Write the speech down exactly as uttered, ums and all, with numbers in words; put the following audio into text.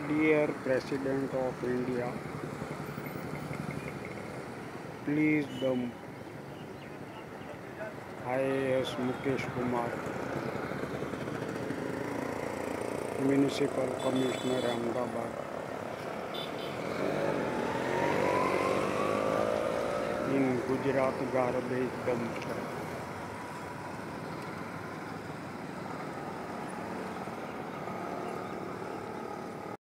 Dear President of India, please dump I A S Mukesh Kumar, Municipal Commissioner Ahmedabad, in Gujarat garbage dumpster.